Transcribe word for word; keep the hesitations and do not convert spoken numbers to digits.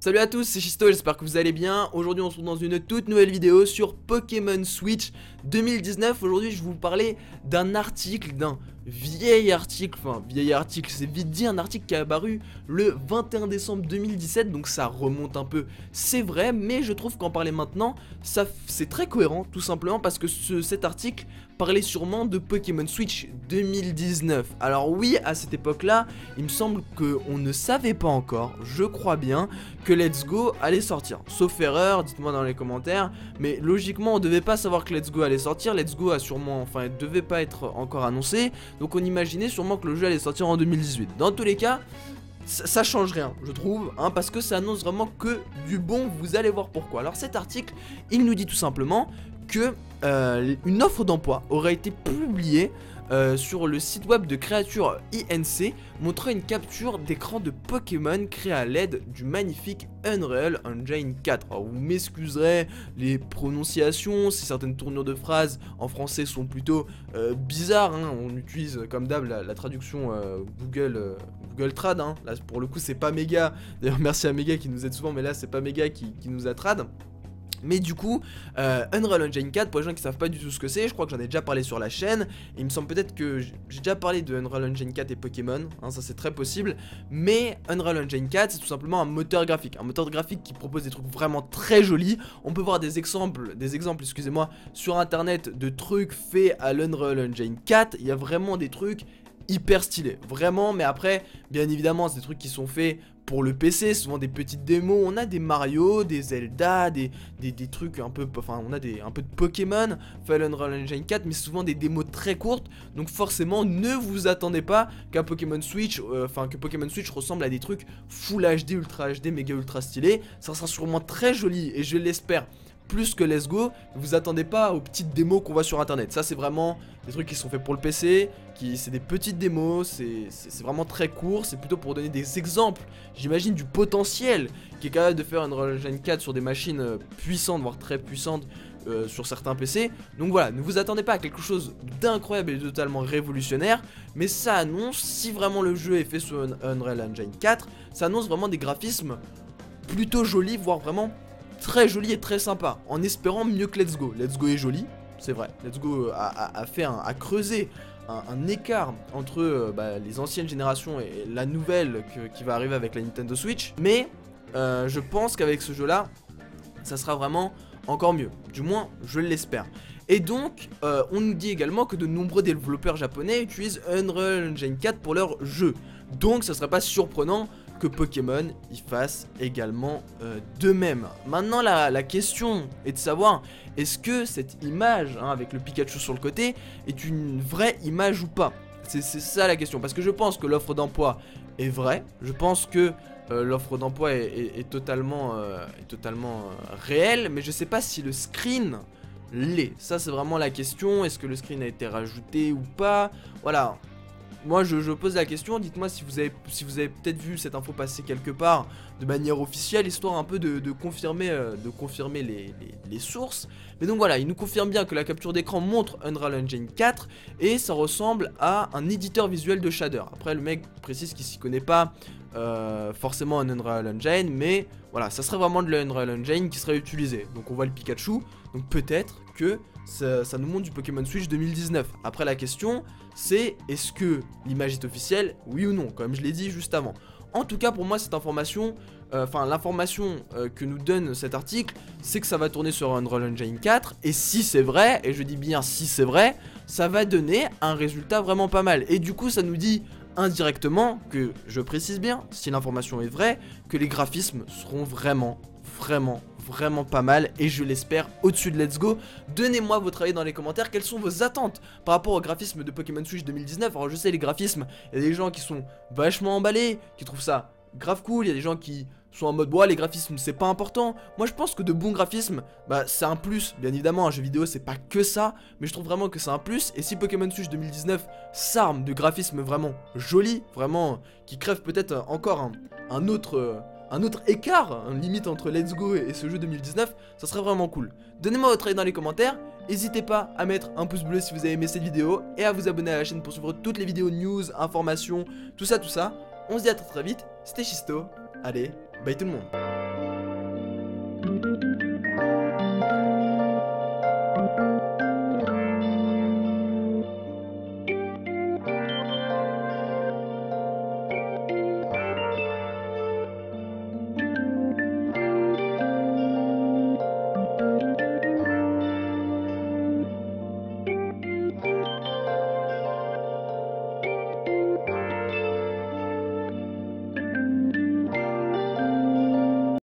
Salut à tous, c'est Chisto, j'espère que vous allez bien. Aujourd'hui on se retrouve dans une toute nouvelle vidéo sur Pokémon Switch deux mille dix-neuf. Aujourd'hui je vais vous parler d'un article, d'un vieil article, enfin vieil article, c'est vite dit, un article qui est apparu le vingt et un décembre deux mille dix-sept, donc ça remonte un peu, c'est vrai, mais je trouve qu'en parler maintenant, ça c'est très cohérent, tout simplement parce que ce, cet article parlait sûrement de Pokémon Switch deux mille dix-neuf. Alors oui, à cette époque-là, il me semble qu'on ne savait pas encore, je crois bien, que Let's Go allait sortir. Sauf erreur, dites-moi dans les commentaires, mais logiquement on devait pas savoir que Let's Go allait sortir. Let's Go a sûrement, enfin, il devait pas être encore annoncé, donc on imaginait sûrement que le jeu allait sortir en deux mille dix-huit. Dans tous les cas, ça, ça change rien, je trouve, hein, parce que ça annonce vraiment que du bon, vous allez voir pourquoi. Alors cet article, il nous dit tout simplement que euh, une offre d'emploi aurait été publiée Euh, sur le site web de créature I N C, montrant une capture d'écran de Pokémon créée à l'aide du magnifique Unreal Engine quatre. Alors vous m'excuserez les prononciations, si certaines tournures de phrases en français sont plutôt euh, bizarres, hein. On utilise comme d'hab la, la traduction euh, Google, euh, Google Trad, hein. Là pour le coup c'est pas Mega, d'ailleurs merci à Mega qui nous aide souvent, mais là c'est pas Mega qui, qui nous a trad. Mais du coup, euh, Unreal Engine quatre, pour les gens qui savent pas du tout ce que c'est, je crois que j'en ai déjà parlé sur la chaîne. Et il me semble peut-être que j'ai déjà parlé de Unreal Engine quatre et Pokémon, hein, ça c'est très possible. Mais Unreal Engine quatre, c'est tout simplement un moteur graphique. Un moteur graphique qui propose des trucs vraiment très jolis. On peut voir des exemples, des exemples, excusez-moi, sur internet de trucs faits à l'Unreal Engine quatre. Il y a vraiment des trucs hyper stylés, vraiment. Mais après, bien évidemment, c'est des trucs qui sont faits pour le P C, souvent des petites démos. On a des Mario, des Zelda, des, des, des trucs un peu, enfin on a des, un peu de Pokémon, Fallen Unreal Engine quatre, mais souvent des démos très courtes. Donc forcément ne vous attendez pas qu'un Pokémon Switch, enfin euh, que Pokémon Switch ressemble à des trucs Full H D, Ultra H D, méga ultra stylé. Ça sera sûrement très joli et je l'espère plus que Let's Go. Vous attendez pas aux petites démos qu'on voit sur internet. Ça c'est vraiment des trucs qui sont faits pour le P C, qui c'est des petites démos, c'est vraiment très court, c'est plutôt pour donner des exemples, j'imagine, du potentiel qui est capable de faire une Unreal Engine quatre sur des machines euh, puissantes, voire très puissantes euh, sur certains P C. Donc voilà, ne vous attendez pas à quelque chose d'incroyable et de totalement révolutionnaire, mais ça annonce, si vraiment le jeu est fait sur un Unreal Engine quatre, ça annonce vraiment des graphismes plutôt jolis, voire vraiment très joli et très sympa, en espérant mieux que Let's Go. Let's Go est joli, c'est vrai. Let's Go a, a, a fait un, a creusé un, un écart entre euh, bah, les anciennes générations et la nouvelle que, qui va arriver avec la Nintendo Switch. Mais euh, je pense qu'avec ce jeu-là, ça sera vraiment encore mieux. Du moins, je l'espère. Et donc, euh, on nous dit également que de nombreux développeurs japonais utilisent Unreal Engine quatre pour leurs jeux. Donc, ça serait pas surprenant que Pokémon y fasse également euh, de même. Maintenant la, la question est de savoir, est-ce que cette image, hein, avec le Pikachu sur le côté, est une vraie image ou pas? C'est ça la question, parce que je pense que l'offre d'emploi est vraie, je pense que euh, l'offre d'emploi est, est, est totalement, euh, est totalement euh, réelle, mais je sais pas si le screen l'est. Ça c'est vraiment la question, est-ce que le screen a été rajouté ou pas? Voilà. Moi je, je pose la question, dites-moi si vous avez, si vous avez peut-être vu cette info passer quelque part de manière officielle, histoire un peu de, de confirmer, euh, de confirmer les, les, les sources. Mais donc voilà, il nous confirme bien que la capture d'écran montre Unreal Engine quatre et ça ressemble à un éditeur visuel de shader. Après le mec précise qu'il s'y connaît pas euh, forcément un Unreal Engine, mais voilà, ça serait vraiment de l'Unreal Engine qui serait utilisé. Donc on voit le Pikachu, donc peut-être que ça, ça nous montre du Pokémon Switch deux mille dix-neuf. Après la question c'est, est-ce que l'image est officielle, oui ou non, comme je l'ai dit juste avant. En tout cas pour moi cette information, enfin euh, l'information euh, que nous donne cet article, c'est que ça va tourner sur Unreal Engine quatre. Et si c'est vrai, et je dis bien si c'est vrai, ça va donner un résultat vraiment pas mal. Et du coup ça nous dit indirectement que, je précise bien, si l'information est vraie, que les graphismes seront vraiment, vraiment, vraiment pas mal, et je l'espère au-dessus de Let's Go. Donnez-moi votre avis dans les commentaires, quelles sont vos attentes par rapport au graphisme de Pokémon Switch deux mille dix-neuf. Alors je sais, les graphismes, il y a des gens qui sont vachement emballés, qui trouvent ça grave cool, il y a des gens qui sont en mode bois, les graphismes c'est pas important. Moi je pense que de bons graphismes, bah c'est un plus. Bien évidemment un jeu vidéo c'est pas que ça, mais je trouve vraiment que c'est un plus. Et si Pokémon Switch deux mille dix-neuf s'arme de graphismes vraiment jolis, vraiment qui crèvent peut-être encore un, un autre... Euh, un autre écart, hein, limite entre Let's Go et, et ce jeu deux mille dix-neuf, ça serait vraiment cool. Donnez-moi votre avis dans les commentaires, n'hésitez pas à mettre un pouce bleu si vous avez aimé cette vidéo et à vous abonner à la chaîne pour suivre toutes les vidéos news, informations, tout ça tout ça. On se dit à très très vite, c'était Chisto, allez, bye tout le monde.